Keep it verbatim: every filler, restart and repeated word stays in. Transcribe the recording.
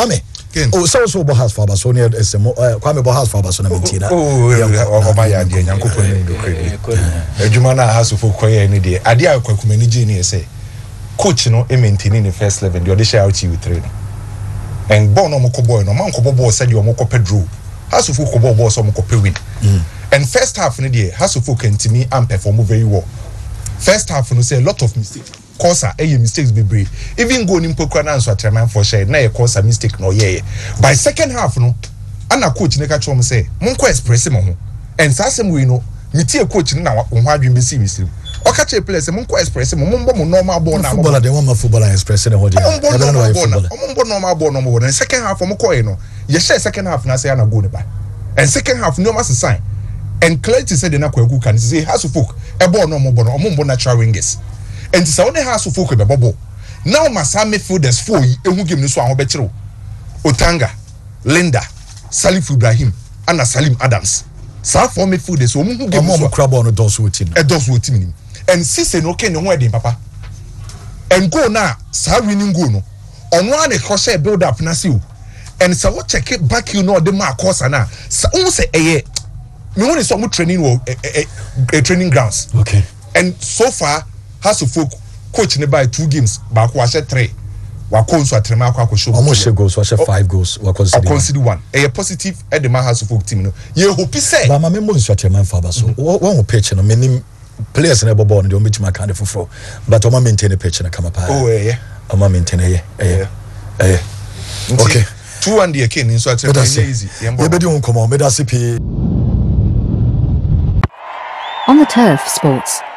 Kwame. Oh, so so Bohas for Basonia is Kwame Bohas for Basona Mentina. Oh, my idea, Yanko Pony. Jumana has to for Koya any day. Adia Kwakumeni Genie say, Coach no, a maintaining the first level, the audition out you training. And Bono Moko Boy, no man Kobo said you Moko Pedro. Has to folk Kobo so Moko win. And first half in the day, has to folk and to me and perform very well. First half, you say a lot of mistakes. Cause a mistakes be brave. Even going in Pokran answer to for share, na cause a mistake no yeah. By second half, no, and a coach neka chom say, Monko express him and Sassam we know, me tea coach now on why you be serious. Or catch a place, Monko express him, Mumbo normal born footballer, the one footballer expressing what you are. Normal born no more. And second half of Mokoino, you share second half, and I say, I'm going to buy. And second half, no mass sign. And Clarity said, the Nakwa can say, has to folk, a born no more, or more natural wingers. And it's only has to focus the bubble. Now, my son midfielders four, and who give me so a better Otanga, Linda, Salif Ibrahim, and Salim Adams. South for midfielders who give more crab on a dos with him, a dos with him. And Sisse no can no wedding, Papa. And go now, Sir winning go no. On one a crochet build up Nasu. And so what check it back, you know, the mark course and now. So, say, eh, me only some training or a training grounds. Okay. And so far, has to folk coach by two games, but was a three. Wakon so atrema kwa show. Almost goals, was five goals. Wa consider. Consider one. A positive at the man has to folk team. No, you hope he say. But my member is what man for so. One will pitch no many players never born. They omit my kind of for. But I'ma maintain a pitch and come up. Oh yeah. I'ma maintain a yeah. Yeah. Okay. Two and the again. So it's easy. You better don't come on. Me that C P. On the Turf Sports.